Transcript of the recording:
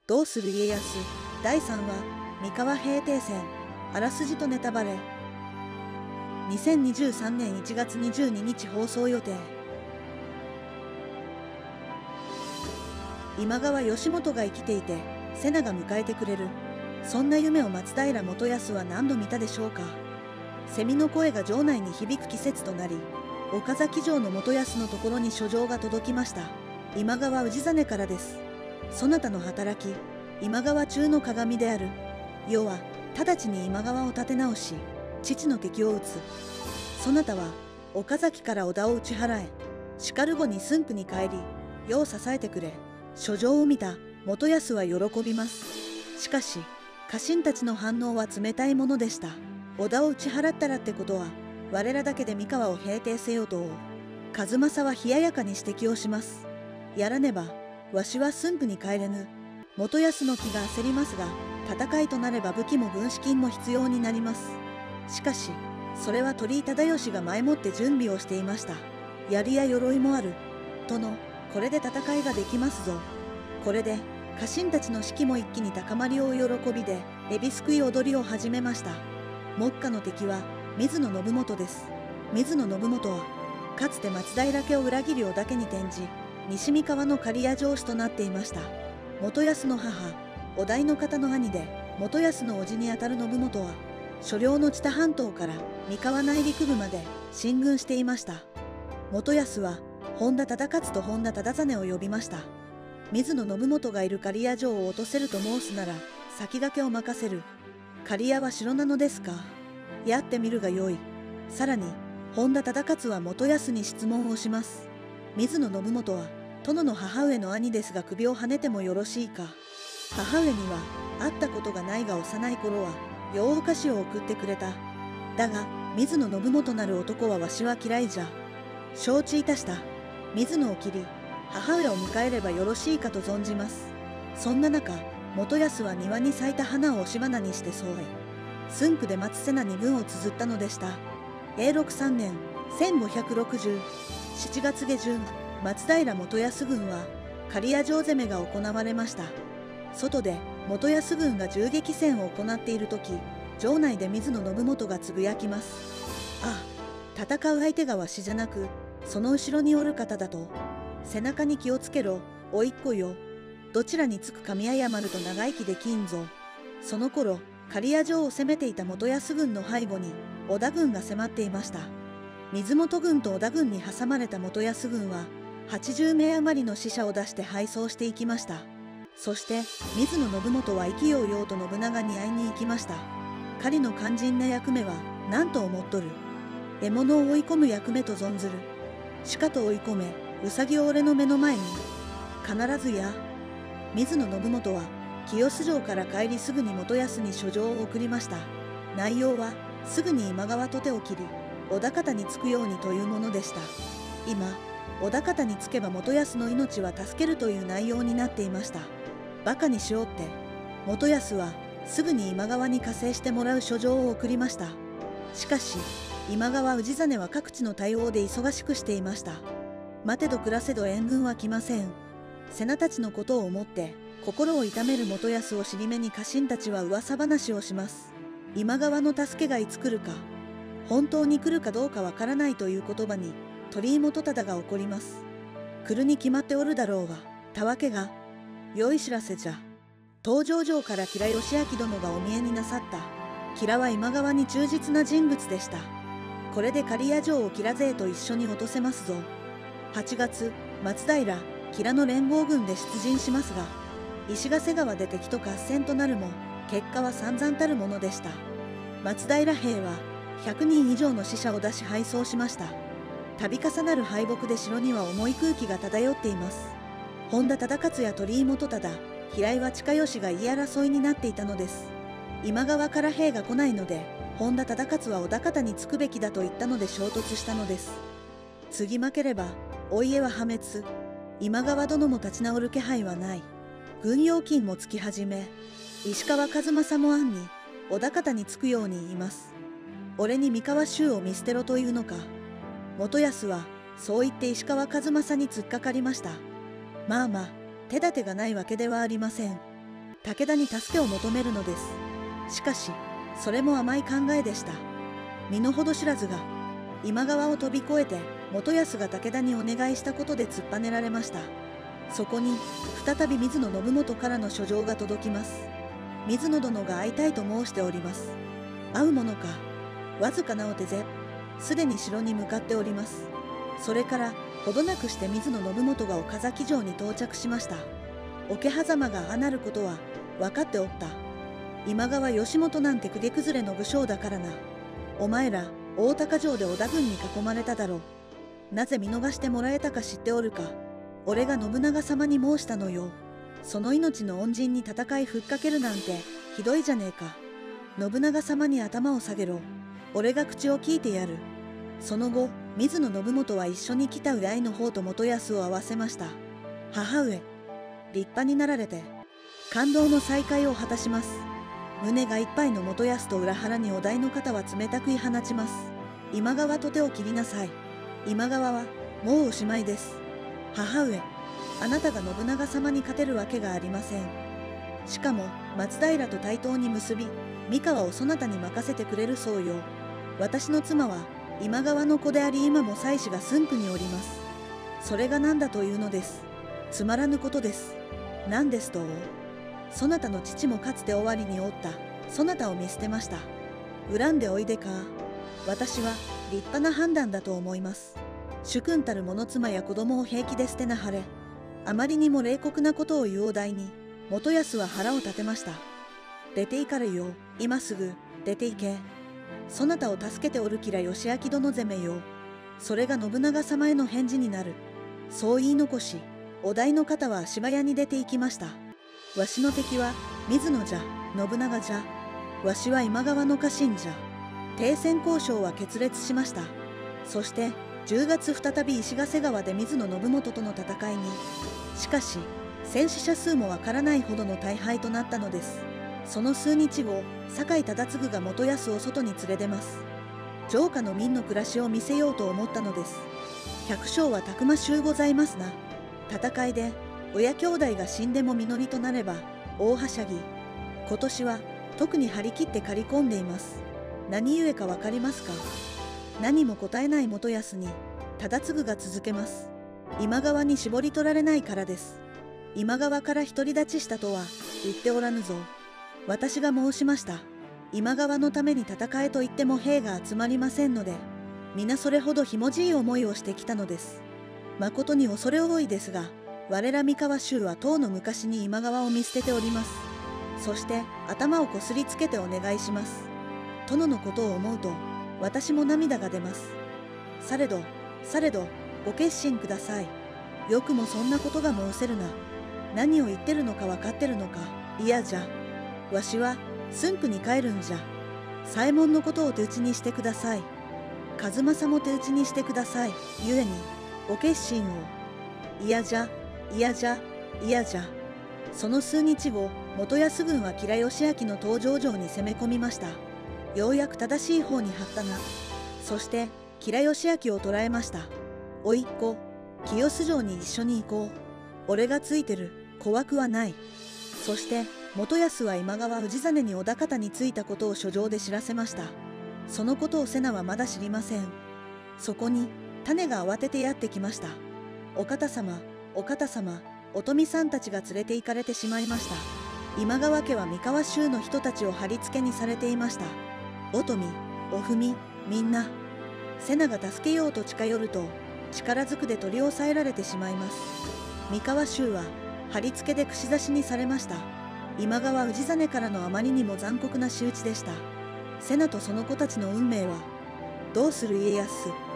どうする家康第3話三河平定戦あらすじとネタバレ。2023年1月22日放送予定。今川義元が生きていて瀬名が迎えてくれる、そんな夢を松平元康は何度見たでしょうか。セミの声が城内に響く季節となり、岡崎城の元康のところに書状が届きました。今川氏真からです。そなたの働き、今川中の鏡である。世は直ちに今川を立て直し、父の敵を討つ。そなたは岡崎から織田を打ち払え。しかる後に駿府に帰り、世を支えてくれ。書状を見た元康は喜びます。しかし家臣たちの反応は冷たいものでした。織田を打ち払ったらってことは我らだけで三河を平定せよと数正は冷ややかに指摘をします。やらねばわしは駿府に帰れぬ。元康の気が焦りますが、戦いとなれば武器も軍資金も必要になります。しかしそれは鳥居忠義が前もって準備をしていました。槍や鎧もあるとの、これで戦いができますぞ。これで家臣たちの士気も一気に高まりを喜びでエビすくい踊りを始めました。目下の敵は水野信元です。水野信元はかつて松平家を裏切り織田家に転じ、西三河の刈谷城主となっていました。元康の母於大の方の兄で元康の叔父にあたる信元は所領の知多半島から三河内陸部まで進軍していました。元康は本田忠勝と本田忠真を呼びました。水野信元がいる刈谷城を落とせると申すなら先駆けを任せる。刈谷は城なのですか。やってみるがよい。さらに本田忠勝は元康に質問をします。水野信元は殿の母上の兄ですが首をはねてもよろしいか。母上には会ったことがないが幼い頃はよう菓子を送ってくれた。だが水野信元なる男はわしは嫌いじゃ。承知いたした。水野を切り母上を迎えればよろしいかと存じます。そんな中元康は庭に咲いた花を押し花にして添え、駿府で待つ瀬名に文を綴ったのでした。永禄3年1560 7月下旬、松平元康軍は刈谷城攻めが行われました。外で元康軍が銃撃戦を行っている時、城内で水野信元がつぶやきます。ああ、戦う相手がわしじゃなくその後ろにおる方だと。背中に気をつけろ、おいっ子よ。どちらにつくか見誤ると長生きできんぞ。その頃刈谷城を攻めていた元康軍の背後に織田軍が迫っていました。水本軍と織田軍に挟まれた元康軍は80名余りの死者を出して敗走していきました。そして水野信元は意気揚々と信長に会いに行きました。彼の肝心な役目は何と思っとる。獲物を追い込む役目と存ずる。しかと追い込め、うさぎを俺の目の前に。必ずや。水野信元は清洲城から帰りすぐに元康に書状を送りました。内容はすぐに今川と手を切り織田方につくようにというものでした。今織田方につけば元康の命は助けるという内容になっていました。バカにしようって。元康はすぐに今川に加勢してもらう書状を送りました。しかし今川氏真は各地の対応で忙しくしていました。待てど暮らせど援軍は来ません。瀬名たちのことを思って心を痛める元康を尻目に家臣たちは噂話をします。今川の助けがいつ来るか、本当に来るかどうかわからないという言葉に鳥居元忠が怒ります。来るに決まっておるだろうが、たわけが。良い知らせじゃ。東条城から吉良義明殿がお見えになさった。吉良は今川に忠実な人物でした。これで刈谷城を吉良勢と一緒に落とせますぞ。8月、松平、吉良の連合軍で出陣しますが、石ヶ瀬川で敵と合戦となるも、結果は散々たるものでした。松平兵は100人以上の死者を出し敗走しました。度重なる敗北で城には重い空気が漂っています。本田忠勝や鳥居元忠、平岩親吉が言い争いになっていたのです。今川から兵が来ないので、本田忠勝は織田方につくべきだと言ったので衝突したのです。次負ければお家は破滅。今川殿も立ち直る気配はない。軍用金もつき始め、石川数正も暗に織田方につくように言います。俺に三河衆を見捨てろというのか。元康はそう言って石川数正に突っかかりました。まあまあ手立てがないわけではありません。 武田に助けを求めるのです。しかしそれも甘い考えでした。身の程知らずが今川を飛び越えて元康が武田にお願いしたことで突っぱねられました。そこに再び水野信元からの書状が届きます。水野殿が会いたいと申しております。会うものか。わずかなお手勢、すでに城に向かっております。それからほどなくして水野信元が岡崎城に到着しました。桶狭間がああなることは分かっておった。今川義元なんて公家崩れの武将だからな。お前ら大高城で織田軍に囲まれただろう。なぜ見逃してもらえたか知っておるか。俺が信長様に申したのよ。その命の恩人に戦いふっかけるなんてひどいじゃねえか。信長様に頭を下げろ。俺が口を聞いてやる。その後水野信元は一緒に来た愛の方と元康を会わせました。母上、立派になられて感動の再会を果たします。胸がいっぱいの元康と裏腹にお題の方は冷たく言い放ちます。今川と手を切りなさい。今川はもうおしまいです。母上、あなたが信長様に勝てるわけがありません。しかも松平と対等に結び三河をそなたに任せてくれるそうよ。私の妻は今川の子であり今も妻子が駿府におります。それが何だというのです。つまらぬことです。何ですと。そなたの父もかつて尾張におったそなたを見捨てました。恨んでおいでか。私は立派な判断だと思います。主君たる者妻や子供を平気で捨てなはれ。あまりにも冷酷なことを言うお題に元康は腹を立てました。出て行かれよ。今すぐ出て行け。そなたを助けておるきら義明殿攻めよ。それが信長様への返事になる。そう言い残しお題の方は足早に出て行きました。わしの敵は水野じゃ、信長じゃ。わしは今川の家臣じゃ。停戦交渉は決裂しました。そして10月再び石ヶ瀬川で水野信元との戦いに。しかし戦死者数もわからないほどの大敗となったのです。その数日後、酒井忠次が元康を外に連れ出ます。城下の民の暮らしを見せようと思ったのです。百姓はたくましゅうございますな。戦いで親兄弟が死んでも実りとなれば大はしゃぎ。今年は特に張り切って刈り込んでいます。何故かわかりますか。何も答えない元康に忠次が続けます。今川に絞り取られないからです。今川から独り立ちしたとは言っておらぬぞ。私が申しました。今川のために戦えと言っても兵が集まりませんので、皆それほどひもじい思いをしてきたのです。まことに恐れ多いですが、我ら三河衆はとうの昔に今川を見捨てております。そして頭をこすりつけてお願いします。殿のことを思うと私も涙が出ます。されどご決心ください。よくもそんなことが申せるな。何を言ってるのか分かってるのか。嫌じゃ。わしは駿府に帰るんじゃ。左衛門のことを手打ちにしてください。数正も手打ちにしてください。ゆえにご決心を。嫌じゃ嫌じゃ嫌じゃ。その数日後、元康軍は吉良義明の登城城に攻め込みました。ようやく正しい方に張ったな。そして吉良義明を捕らえました。おいっ子、清洲城に一緒に行こう。俺がついてる。怖くはない。そして元康は今川氏真に織田方についたことを書状で知らせました。そのことを瀬名はまだ知りません。そこに種が慌ててやってきました。お方様、お方様、お富さんたちが連れて行かれてしまいました。今川家は三河衆の人たちを貼り付けにされていました。お富、お文、みんな。瀬名が助けようと近寄ると力ずくで取り押さえられてしまいます。三河衆は貼り付けで串刺しにされました。今川氏真からのあまりにも残酷な仕打ちでした。瀬名とその子たちの運命は。どうする家康。